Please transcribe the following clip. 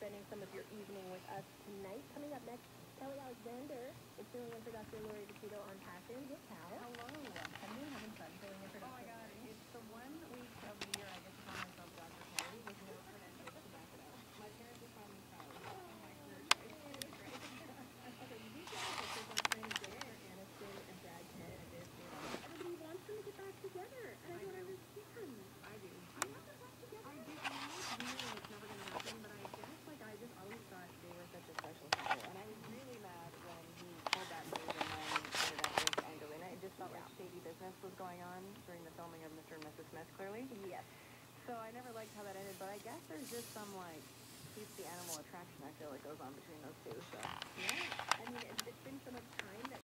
spending some of your evening with us tonight. Coming up next, Kelly Alexander is filling in for Dr. Lori DeCito on Passion with Cal. Hello. Have you been having fun filling in for Dr. Oh my God, Lori? it's the 1 week of the year I get to call myself Dr. Kelly with no credentials to back it up. My parents are finally proud of my career choice. It's great. Okay, you guys are on screen Jennifer Aniston and Brad Pitt. I did, Everybody wants them to get back together, and I don't understand. I do. I want them back together. I do. I know it's weird and it's never gonna happen, but I guess I just always thought they were such a special couple, and I was really mad when he pulled that move and then ended up with Angelina. It just felt like shady business was going on during the filming of Mr. and Mrs. Smith, clearly. Yes. So I never liked how that ended, but I guess there's just some keeps the animal attraction I feel like goes on between those two. So Yeah. I mean, it's been so much time that